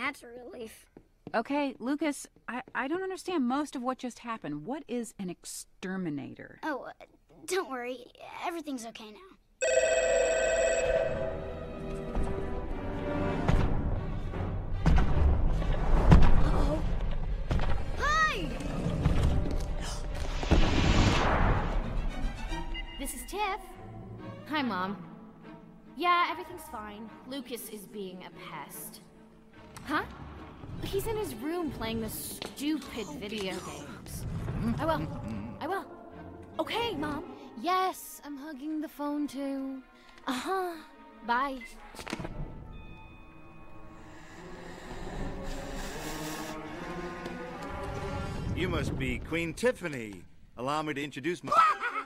That's a relief. Okay, Lucas, I don't understand most of what just happened. What is an exterminator? Oh, don't worry. Everything's okay now. Uh-oh. Hi! This is Tiff. Hi, Mom. Yeah, everything's fine. Lucas is being a pest. Huh? He's in his room playing the stupid video games. I will. Okay, Mom. Yes, I'm hugging the phone too. Uh-huh. Bye. You must be Queen Tiffany. Allow me to introduce my...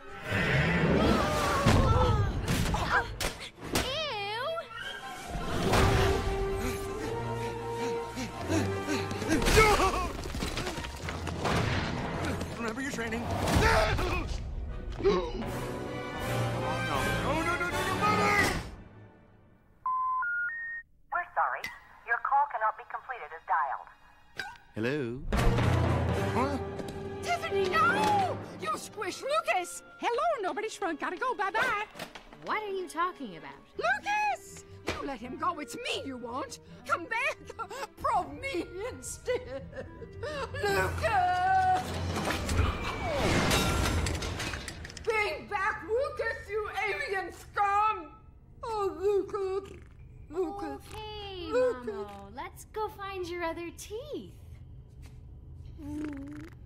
Remember your training. No! No, mother! We're sorry. Your call cannot be completed as dialed. Hello? Huh? Tiffany, no! You squished Lucas! Hello, nobody shrunk. Gotta go, bye-bye. What are you talking about? Lucas! You let him go. It's me you want. Come back. Probe me instead. Lucas! Bring back Lucas, you alien scum! Oh, Lucas. Lucas. Okay, Lucas. Mamo. Let's go find your other teeth.